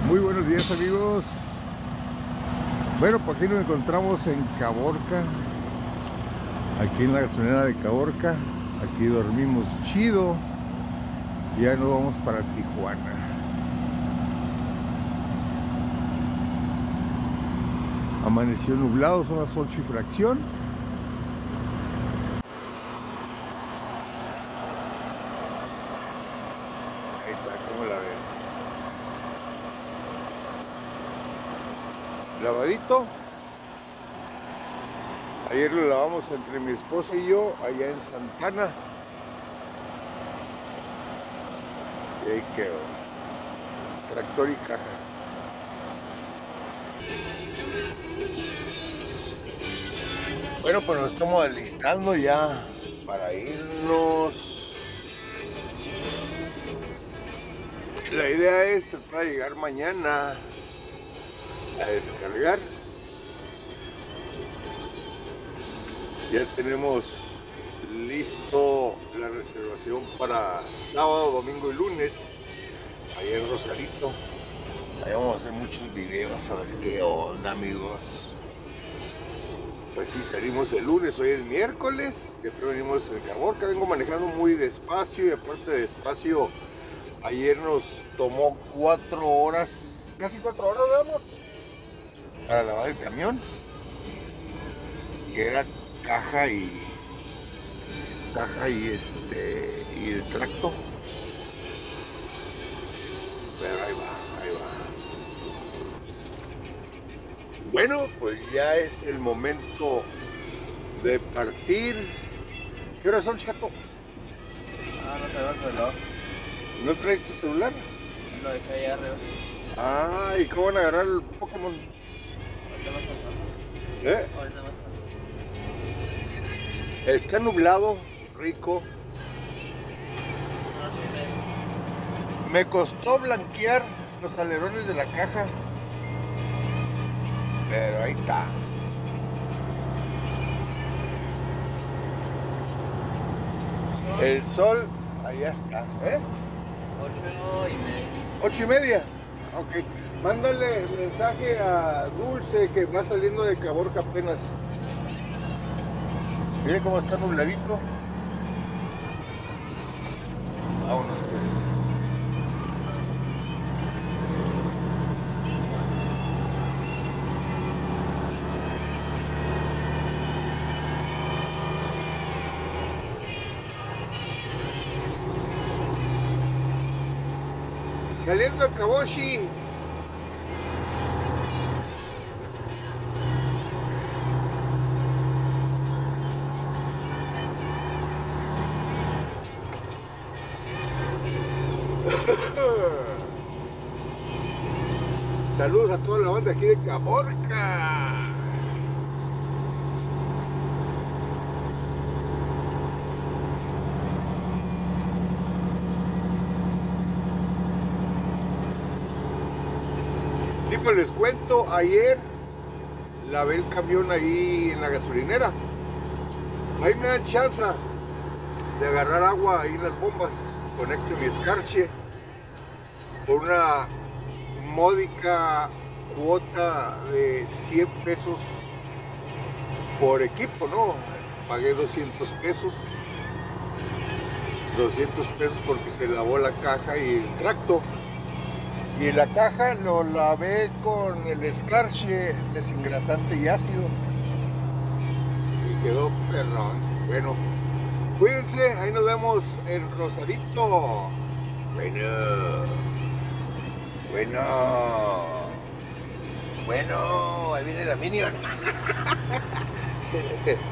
Muy buenos días, amigos. Bueno, pues aquí nos encontramos en Caborca, aquí en la gasolinera de Caborca. Aquí dormimos chido y ya nos vamos para Tijuana. Amaneció nublado, son las 8 y fracción. Ahí está, ¿cómo la ven? Lavadito. Ayer lo lavamos entre mi esposa y yo allá en Santana. Y ahí quedó. Tractor y caja. Bueno, pues nos estamos alistando ya para irnos. La idea es tratar de llegar mañana a descargar. Ya tenemos listo la reservación para sábado, domingo y lunes allá en Rosarito. Ahí vamos a hacer muchos videos a ver qué onda, amigos. Pues sí, salimos el lunes, hoy es miércoles, después venimos en Caborca. Vengo manejando muy despacio y aparte de despacio, ayer nos tomó 4 horas, casi 4 horas, vamos, para lavar el camión, que era caja y el tracto. Pero ahí va, ahí va. Bueno, pues ya es el momento de partir. ¿Qué horas son, chato? Ah, no traigo el reloj. ¿No traes tu celular? Lo dejé allá arriba. Ah, ¿y cómo van a agarrar el Pokémon? Ahorita más tarde. ¿Eh? Ahorita más tarde. Está nublado, rico. 8:30. Me costó blanquear los alerones de la caja, pero ahí está. El sol, allá está. 8:30. 8:30. Ok. Mándale mensaje a Dulce que va saliendo de Caborca apenas. Mire cómo está nubladito. Vámonos pues. Saliendo de Kaboshi. Saludos a toda la banda aquí de Caborca. Sí, pues les cuento, ayer lavé el camión ahí en la gasolinera. Ahí me dan chance de agarrar agua ahí en las bombas. Conecto mi Escarche por una módica cuota de 100 pesos por equipo, ¿no? Pagué 200 pesos. 200 pesos porque se lavó la caja y el tracto. Y la caja lo lavé con el Escarche desengrasante y ácido. Y quedó perdón. Bueno, cuídense, ahí nos vemos en Rosarito. Bueno, ahí viene la Minion.